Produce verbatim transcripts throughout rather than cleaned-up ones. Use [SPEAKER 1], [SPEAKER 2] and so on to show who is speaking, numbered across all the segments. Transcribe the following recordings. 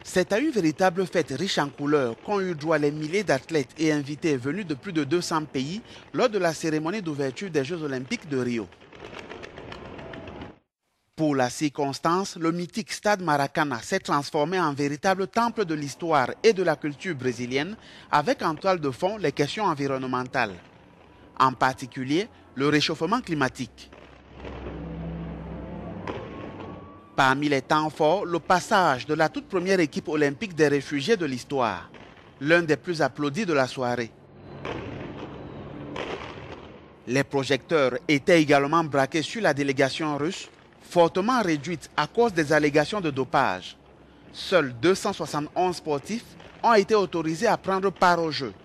[SPEAKER 1] C'est à une véritable fête riche en couleurs qu'ont eu droit les milliers d'athlètes et invités venus de plus de deux cents pays lors de la cérémonie d'ouverture des Jeux Olympiques de Rio. Pour la circonstance, le mythique stade Maracana s'est transformé en véritable temple de l'histoire et de la culture brésilienne, avec en toile de fond les questions environnementales, en particulier le réchauffement climatique. Parmi les temps forts, le passage de la toute première équipe olympique des réfugiés de l'histoire, l'un des plus applaudis de la soirée. Les projecteurs étaient également braqués sur la délégation russe, fortement réduite à cause des allégations de dopage. Seuls deux cent soixante et onze sportifs ont été autorisés à prendre part aux Jeux.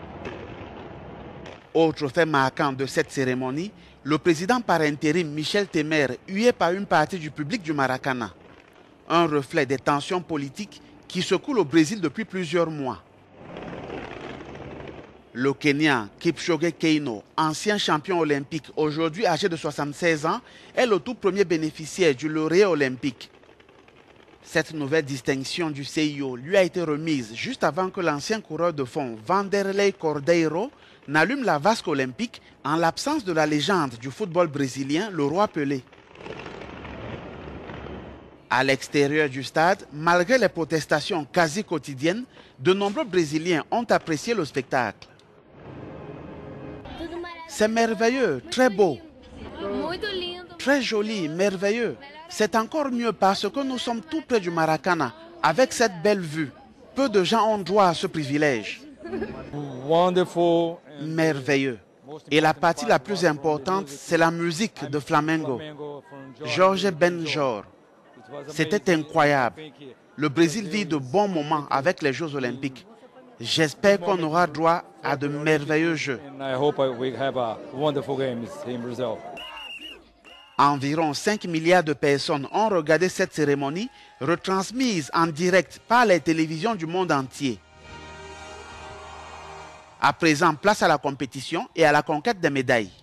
[SPEAKER 1] Autre fait marquant de cette cérémonie, le président par intérim Michel Temer, hué par une partie du public du Maracana. Un reflet des tensions politiques qui secouent le Brésil depuis plusieurs mois. Le Kenyan Kipchoge Keino, ancien champion olympique, aujourd'hui âgé de soixante-seize ans, est le tout premier bénéficiaire du lauréat olympique. Cette nouvelle distinction du C I O lui a été remise juste avant que l'ancien coureur de fond Vanderlei Cordeiro n'allume la vasque olympique en l'absence de la légende du football brésilien, le roi Pelé. À l'extérieur du stade, malgré les protestations quasi quotidiennes, de nombreux Brésiliens ont apprécié le spectacle. C'est merveilleux, très beau, très joli, merveilleux. C'est encore mieux parce que nous sommes tout près du Maracana, avec cette belle vue. Peu de gens ont droit à ce privilège. Merveilleux. Et la partie la plus importante, c'est la musique de Flamengo. Jorge Benjor. C'était incroyable. Le Brésil vit de bons moments avec les Jeux Olympiques. J'espère qu'on aura droit à de merveilleux Jeux. Environ cinq milliards de personnes ont regardé cette cérémonie, retransmise en direct par les télévisions du monde entier. À présent, place à la compétition et à la conquête des médailles.